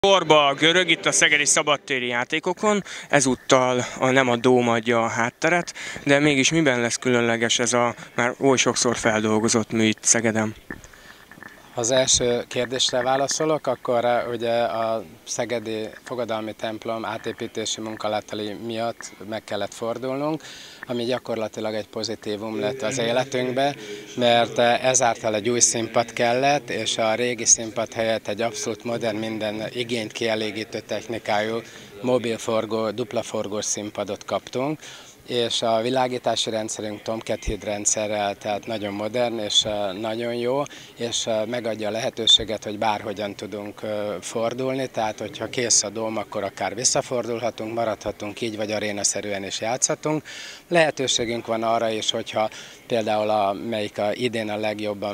Orba a görög itt a szegedi szabadtéri játékokon, ezúttal nem a dóm adja a hátteret, de mégis miben lesz különleges ez a már oly sokszor feldolgozott mű itt Szegeden? Az első kérdésre válaszolok, akkor ugye a szegedi fogadalmi templom átépítési munkálatali miatt meg kellett fordulnunk, ami gyakorlatilag egy pozitívum lett az életünkbe, mert ezáltal egy új színpad kellett, és a régi színpad helyett egy abszolút modern, minden igényt kielégítő technikájú mobilforgó, duplaforgós színpadot kaptunk, és a világítási rendszerünk Tomcat Híd rendszerrel, tehát nagyon modern és nagyon jó, és megadja a lehetőséget, hogy bárhogyan tudunk fordulni, tehát hogyha kész a dóm, akkor akár visszafordulhatunk, maradhatunk így, vagy arénaszerűen is játszhatunk. Lehetőségünk van arra is, hogyha például melyik idén a legjobban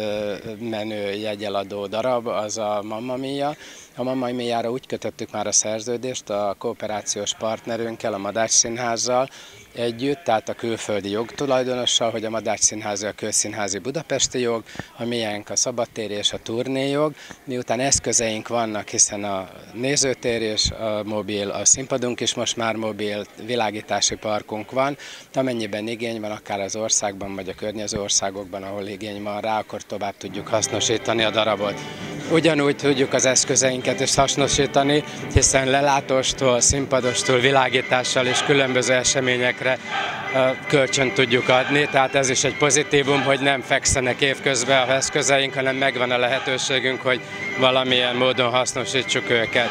menő jegyeladó darab, az a Mamma Mia. A Mamma Miára úgy kötöttük már a szerződést a kooperációs partnerünkkel, a Madách Színházzal együtt, tehát a külföldi jogtulajdonossal, hogy a Madách Színházi a közszínházi budapesti jog, a miénk a szabadtéri és a turnéjog. Miután eszközeink vannak, hiszen a nézőtér és a mobil, a színpadunk is most már mobil, világítási parkunk van, amennyiben igény van, akár az országban vagy a környező országokban, ahol igény van rá, akkor tovább tudjuk hasznosítani a darabot. Ugyanúgy tudjuk az eszközeinket is hasznosítani, hiszen lelátóstól, színpadostól, világítással és különböző eseményekre kölcsön tudjuk adni, tehát ez is egy pozitívum, hogy nem fekszenek évközben az eszközeink, hanem megvan a lehetőségünk, hogy valamilyen módon hasznosítsuk őket.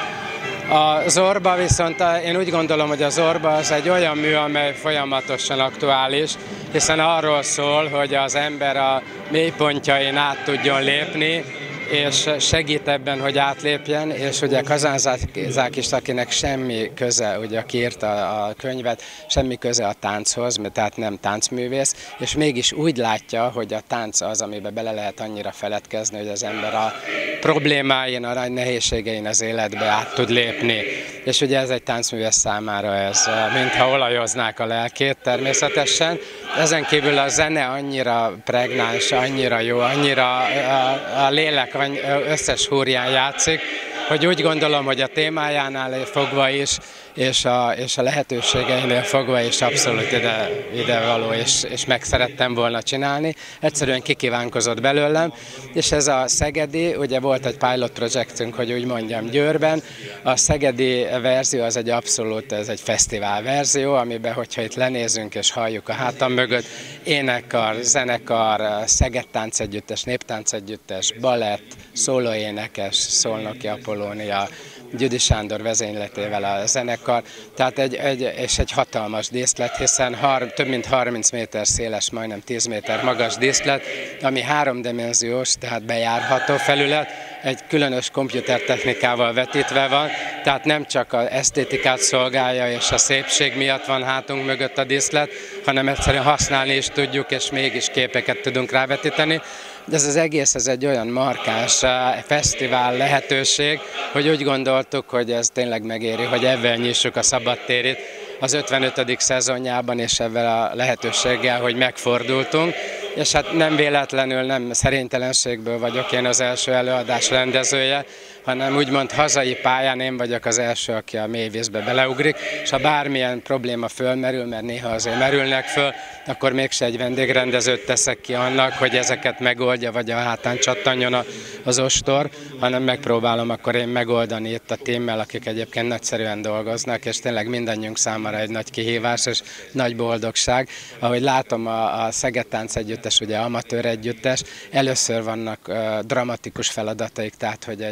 A Zorba viszont én úgy gondolom, hogy a Zorba az egy olyan mű, amely folyamatosan aktuális, hiszen arról szól, hogy az ember a mélypontjain át tudjon lépni, és segít ebben, hogy átlépjen, és ugye Kazan Zákis, akinek semmi köze, ugye aki írta a könyvet, semmi köze a tánchoz, tehát nem táncművész, és mégis úgy látja, hogy a tánc az, amiben bele lehet annyira feledkezni, hogy az ember a problémáin, a nagy nehézségein az életbe át tud lépni. És ugye ez egy táncművész számára ez, mintha olajoznák a lelkét természetesen. Ezen kívül a zene annyira pregnáns, annyira jó, annyira a lélek összes húrján játszik, hogy úgy gondolom, hogy a témájánál fogva is, és a lehetőségeinél fogva is abszolút ide való, és meg szerettem volna csinálni. Egyszerűen kikívánkozott belőlem, és ez a szegedi, ugye volt egy pilot projektünk, hogy úgy mondjam, Győrben. A szegedi verzió az egy abszolút, ez egy fesztivál verzió, amiben, hogyha itt lenézünk és halljuk a hátam mögött, énekkar, zenekar, Szeged táncegyüttes, néptáncegyüttes, balett, szólóénekes, Szolnoki Apollónia, Gyüdi Sándor vezényletével a zenekar, tehát egy hatalmas díszlet, hiszen több mint 30 méter széles, majdnem 10 méter magas díszlet, ami háromdimenziós, tehát bejárható felület, egy különös komputertechnikával vetítve van, tehát nem csak az esztétikát szolgálja és a szépség miatt van hátunk mögött a díszlet, hanem egyszerűen használni is tudjuk, és mégis képeket tudunk rávetíteni. De ez az egész, ez egy olyan markáns fesztivál lehetőség, hogy úgy gondoltuk, hogy ez tényleg megéri, hogy ebben nyissuk a szabadtérit az 55. szezonjában, és ebben a lehetőséggel, hogy megfordultunk. És hát nem véletlenül, nem szerénytelenségből vagyok én az első előadás rendezője, hanem úgymond hazai pályán én vagyok az első, aki a mélyvízbe beleugrik, és ha bármilyen probléma fölmerül, mert néha azért merülnek föl, akkor mégse egy vendégrendezőt teszek ki annak, hogy ezeket megoldja, vagy a hátán csattanjon az ostor, hanem megpróbálom akkor én megoldani itt a tímmel, akik egyébként nagyszerűen dolgoznak, és tényleg mindannyiunk számára egy nagy kihívás és nagy boldogság. Ahogy látom, a Szeged táncegyüttes, ugye amatőr együttes, először vannak dramatikus feladataik, tehát hogy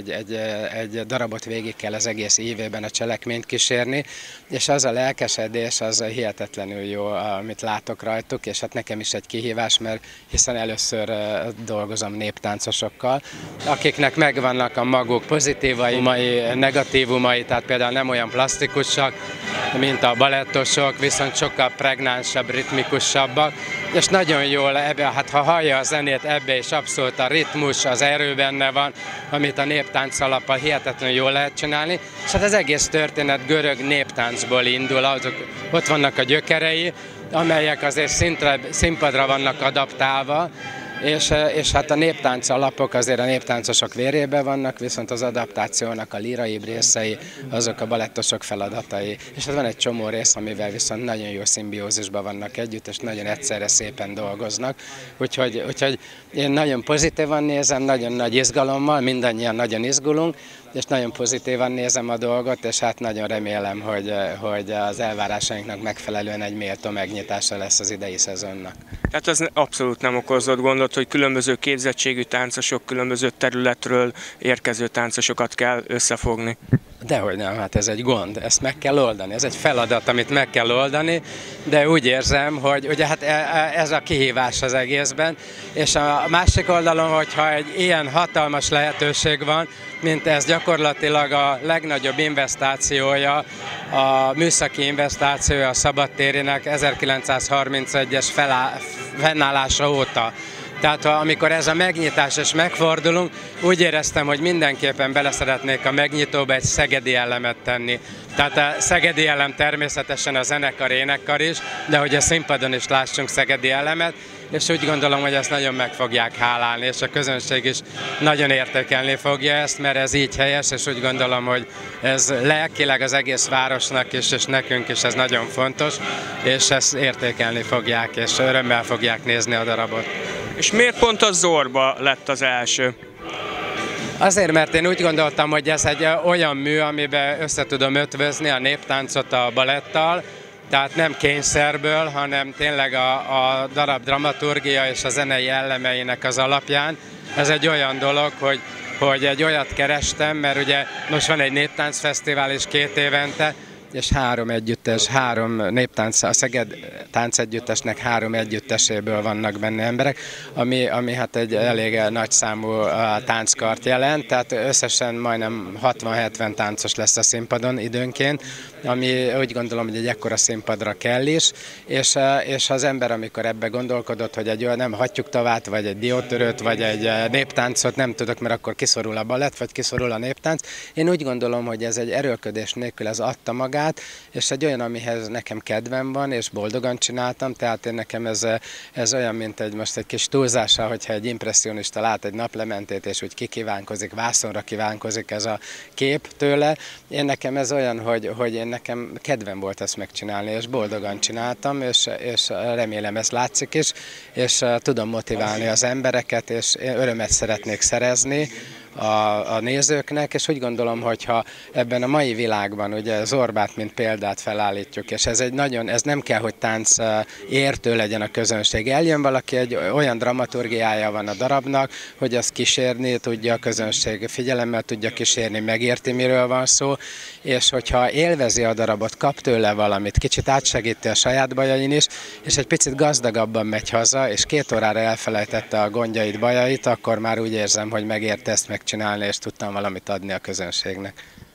egy darabot végig kell az egész évében a cselekményt kísérni, és az a lelkesedés, az hihetetlenül jó, amit látok rajtuk, és hát nekem is egy kihívás, mert hiszen először dolgozom néptáncosokkal, akiknek megvannak a maguk pozitívai, negatívumai, tehát például nem olyan plastikusak, mint a balettosok, viszont sokkal pregnánsabb, ritmikusabbak, és nagyon jól hát ha hallja a zenét, ebbe is abszolút a ritmus, az erő benne van, amit a néptánc alappal hihetetlenül jól lehet csinálni, és hát az egész történet görög néptáncból indul, ott vannak a gyökerei, amelyek azért színpadra vannak adaptálva, és hát a néptánc alapok azért a néptáncosok vérében vannak, viszont az adaptációnak a líraibb részei, azok a balettosok feladatai. És hát van egy csomó rész, amivel viszont nagyon jó szimbiózisban vannak együtt, és nagyon egyszerre szépen dolgoznak. Úgyhogy én nagyon pozitívan nézem, nagyon nagy izgalommal, mindannyian nagyon izgulunk, és nagyon pozitívan nézem a dolgot, és hát nagyon remélem, hogy az elvárásainknak megfelelően egy méltó megnyitása lesz az idei szezonnak. Tehát az abszolút nem okozott gondot, hogy különböző képzettségű táncosok, különböző területről érkező táncosokat kell összefogni. Dehogy nem, hát ez egy gond, ezt meg kell oldani, ez egy feladat, amit meg kell oldani, de úgy érzem, hogy ugye hát ez a kihívás az egészben, és a másik oldalon, hogyha egy ilyen hatalmas lehetőség van, mint ez gyakorlatilag a legnagyobb investációja, a műszaki investációja a szabadtérinek 1931-es fennállása óta. Tehát amikor ez a megnyitás és megfordulunk, úgy éreztem, hogy mindenképpen bele szeretnék a megnyitóba egy szegedi elemet tenni. Tehát a szegedi elem természetesen a zenekar, énekkar is, de hogy a színpadon is lássunk szegedi elemet, és úgy gondolom, hogy ezt nagyon meg fogják hálálni, és a közönség is nagyon értékelni fogja ezt, mert ez így helyes, és úgy gondolom, hogy ez lelkileg az egész városnak is, és nekünk is ez nagyon fontos, és ezt értékelni fogják, és örömmel fogják nézni a darabot. És miért pont a Zorba lett az első? Azért, mert én úgy gondoltam, hogy ez egy olyan mű, amiben össze tudom ötvözni a néptáncot a balettal, tehát nem kényszerből, hanem tényleg a darab dramaturgia és a zenei elemeinek az alapján. Ez egy olyan dolog, hogy egy olyat kerestem, mert ugye most van egy néptáncfesztivál is 2 évente, és 3 néptánc, a Szeged táncegyüttesnek 3 együtteséből vannak benne emberek, ami hát egy elég nagyszámú tánckart jelent, tehát összesen majdnem 60-70 táncos lesz a színpadon időnként, ami úgy gondolom, hogy egy ekkora színpadra kell is, és az ember, amikor ebbe gondolkodott, hogy egy olyan nem hattyúktavát, vagy egy diótörőt, vagy egy néptáncot, nem tudok, mert akkor kiszorul a balett, vagy kiszorul a néptánc. Én úgy gondolom, hogy ez egy erőlködés nélkül ez adta magát, és egy olyan, amihez nekem kedvem van, és boldogan csináltam, tehát én nekem ez olyan, mint most egy kis túlzása, hogyha egy impresszionista lát egy naplementét, és úgy kikívánkozik, vászonra kívánkozik ez a kép tőle. Én nekem ez olyan, hogy én nekem kedvem volt ezt megcsinálni, és boldogan csináltam, és remélem ez látszik is, és tudom motiválni az embereket, és örömet szeretnék szerezni a nézőknek, és úgy gondolom, hogyha ebben a mai világban ugye Zorbát, mint példát felállítjuk, és ez nem kell, hogy tánc értő legyen a közönség. Eljön valaki, egy olyan dramaturgiája van a darabnak, hogy azt kísérni tudja a közönség, figyelemmel tudja kísérni, megérti, miről van szó, és hogyha élvezi a darabot, kap tőle valamit, kicsit átsegíti a saját bajain is, és egy picit gazdagabban megy haza, és 2 órára elfelejtette a gondjait, bajait, akkor már úgy érzem, hogy megérte ezt megcsinálni, és tudtam valamit adni a közönségnek.